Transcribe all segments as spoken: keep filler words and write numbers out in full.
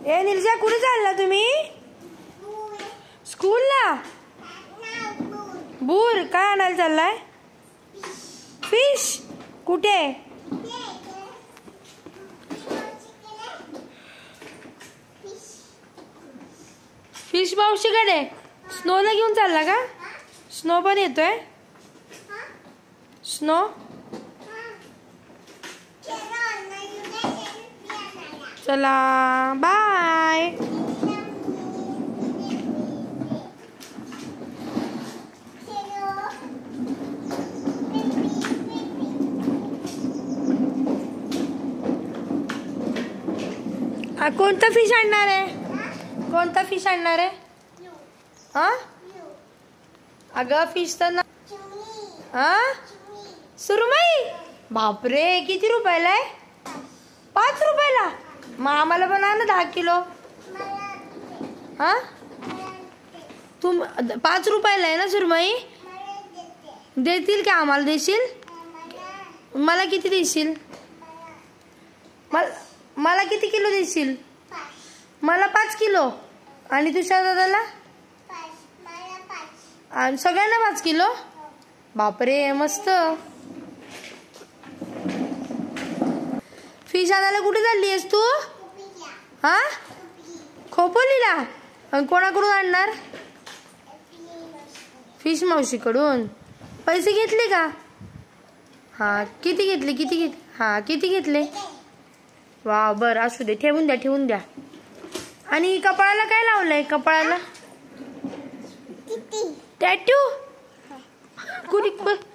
ए निलजा कुठे चालला तुम्ही? स्कूलला? बूर काय आणायला चाललाय? फिश कुठे? फिश मावशीकडे. स्नोला घेऊन चालला का? स्नो पण येतोय. स्नो चला बाय. कोणता फिश आणणार आहे? कोणता फिश आणणार आहे? हा अगं फिश तर ना. हा सुरमई. बापरे किती रुपयाला आहे? पाच रुपयाला. मग आम्हाला पण आण ना दहा किलो. हा तुम पाच रुपयाला आहे ना सुरमई? देतील का? आम्हाला देशील? मला किती देशील? मला मला किती किलो देशील? मला पाच किलो. आणि तुझ्या दादाला? आणि सगळ्यांना पाच किलो. बापरे मस्त. फिश आणायला कुठे चालली आहेस तू? हा खोपोलीला. कोणाकडून आणणार? फिश मावशीकडून. पैसे घेतले का? हा किती घेतले? किती घेतले? हा किती घेतले? वा बर असू दे. ठेवून द्या ठेवून द्या. आणि कपाळाला काय लावलंय? कपाळाला टॅटू. कुणी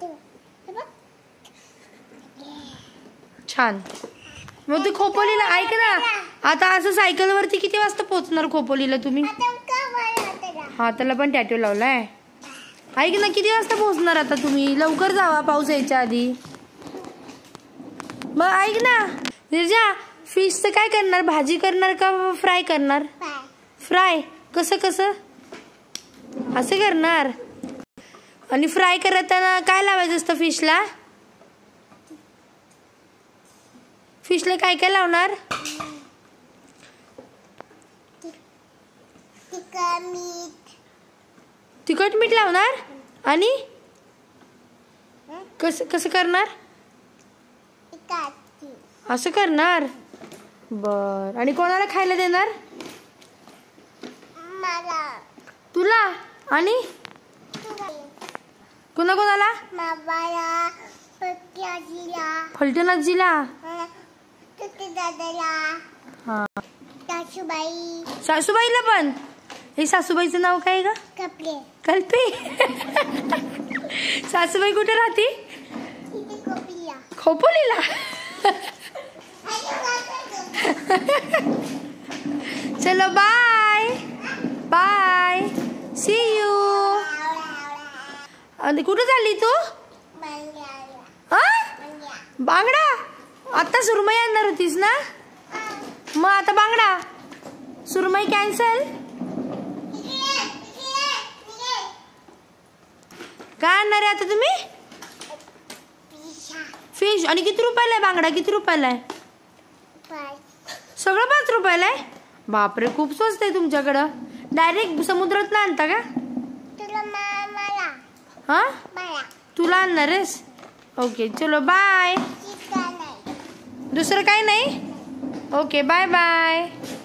छान. मग तू खोपोलीला ऐक ना. आता असं सायकल वरती किती वाजता पोहोचणार खोपोलीला तुम्ही? हा त्याला पण टॅटू लावलाय. ऐक ना किती वाजता पोहोचणार आता तुम्ही? लवकर जावा पाऊस यायच्या आधी. मग ऐक ना निर्जा फिशचं काय करणार? भाजी करणार का फ्राय करणार? फ्राय. कसं कसं असं करणार? आणि फ्राय करताना काय लावायचं असतं फिशला? फिशला काय काय लावणार? तिखट मीठ लावणार. आणि कसं कसं करणार? असं करणार. बर. आणि कोणाला खायला देणार? तुला. आणि कोणा कोणाला? फलटण आजीला. हा सासूबाईला पण. हे सासूबाईचं नाव काय ग? कल्पे. सासूबाई कुठे राहते? खोपोलीला. चलो बाय बाय. C you. आणि कुठे चालली तू? हा बांगडा. आता सुरमई आणणार होतीस ना? मग आता बांगडा. सुरमई कॅन्सल. काय आणणार आहे आता तुम्ही? फिश. आणि किती रुपयाला आहे बांगडा? किती रुपयाला आहे? सगळं पाच रुपयाला आहे. बापरे खूप स्वस्त आहे तुमच्याकडं. डायरेक्ट समुद्रात ना आणता का? हा तुला आणणार आहेस? ओके चलो बाय. दुसरं काय नाही? Okay bye bye.